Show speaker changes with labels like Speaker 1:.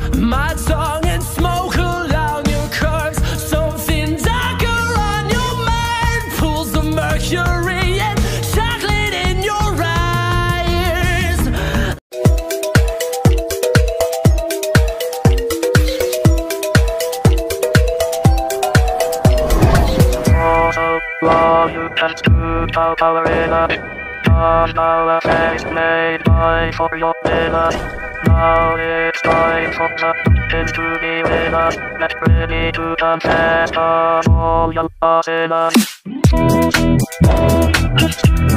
Speaker 1: my tongue and smoke around your curves. Something darker on your mind pulls the mercury and chocolate in your eyes.
Speaker 2: Also, law you can do power in a now a face made by for your dinner. Now it's time for the pumpkin to be winner. Get ready to confess all your sinners.